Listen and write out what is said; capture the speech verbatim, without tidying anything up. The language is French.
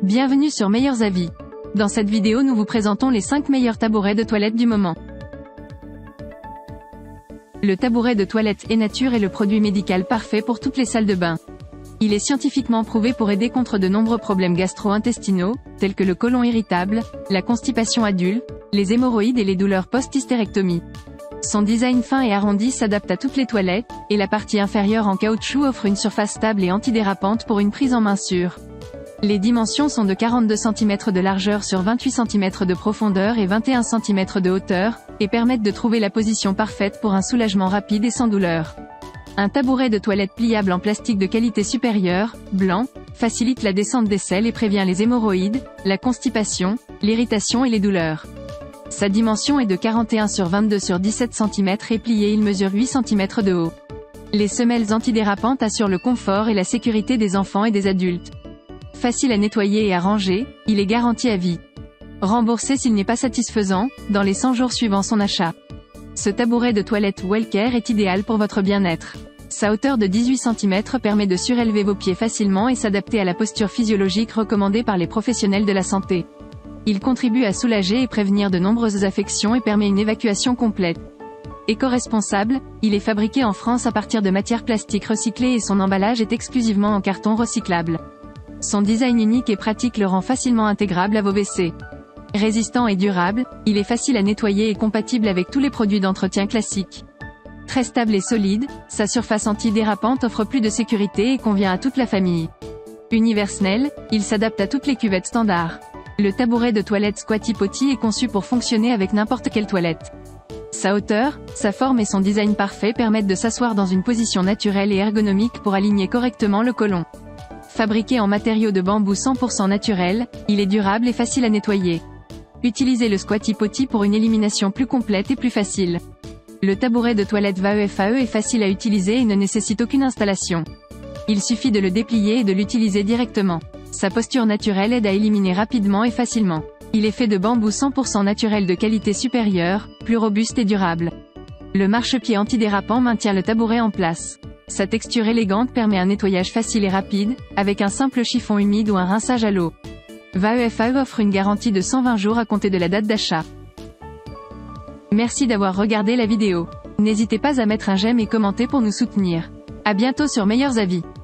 Bienvenue sur Meilleurs Avis. Dans cette vidéo nous vous présentons les cinq meilleurs tabourets de toilette du moment. Le tabouret de toilette E-Nature est le produit médical parfait pour toutes les salles de bain. Il est scientifiquement prouvé pour aider contre de nombreux problèmes gastro-intestinaux, tels que le côlon irritable, la constipation adulte, les hémorroïdes et les douleurs post-hystérectomie. Son design fin et arrondi s'adapte à toutes les toilettes, et la partie inférieure en caoutchouc offre une surface stable et antidérapante pour une prise en main sûre. Les dimensions sont de quarante-deux centimètres de largeur sur vingt-huit centimètres de profondeur et vingt et un centimètres de hauteur, et permettent de trouver la position parfaite pour un soulagement rapide et sans douleur. Un tabouret de toilette pliable en plastique de qualité supérieure, blanc, facilite la descente des selles et prévient les hémorroïdes, la constipation, l'irritation et les douleurs. Sa dimension est de quarante et un sur vingt-deux sur dix-sept centimètres et plié, il mesure huit centimètres de haut. Les semelles antidérapantes assurent le confort et la sécurité des enfants et des adultes. Facile à nettoyer et à ranger, il est garanti à vie. Remboursé s'il n'est pas satisfaisant, dans les cent jours suivant son achat. Ce tabouret de toilette Wellcare est idéal pour votre bien-être. Sa hauteur de dix-huit centimètres permet de surélever vos pieds facilement et s'adapter à la posture physiologique recommandée par les professionnels de la santé. Il contribue à soulager et prévenir de nombreuses affections et permet une évacuation complète. Éco-responsable, il est fabriqué en France à partir de matières plastiques recyclées et son emballage est exclusivement en carton recyclable. Son design unique et pratique le rend facilement intégrable à vos W C. Résistant et durable, il est facile à nettoyer et compatible avec tous les produits d'entretien classiques. Très stable et solide, sa surface antidérapante offre plus de sécurité et convient à toute la famille. Universel, il s'adapte à toutes les cuvettes standards. Le tabouret de toilette Squatty Potty est conçu pour fonctionner avec n'importe quelle toilette. Sa hauteur, sa forme et son design parfait permettent de s'asseoir dans une position naturelle et ergonomique pour aligner correctement le côlon. Fabriqué en matériaux de bambou cent pour cent naturel, il est durable et facile à nettoyer. Utilisez le Squatty Potty pour une élimination plus complète et plus facile. Le tabouret de toilette V A E F A E est facile à utiliser et ne nécessite aucune installation. Il suffit de le déplier et de l'utiliser directement. Sa posture naturelle aide à éliminer rapidement et facilement. Il est fait de bambou cent pour cent naturel de qualité supérieure, plus robuste et durable. Le marchepied antidérapant maintient le tabouret en place. Sa texture élégante permet un nettoyage facile et rapide, avec un simple chiffon humide ou un rinçage à l'eau. V A E F A E offre une garantie de cent vingt jours à compter de la date d'achat. Merci d'avoir regardé la vidéo. N'hésitez pas à mettre un j'aime et commenter pour nous soutenir. À bientôt sur Meilleurs Avis.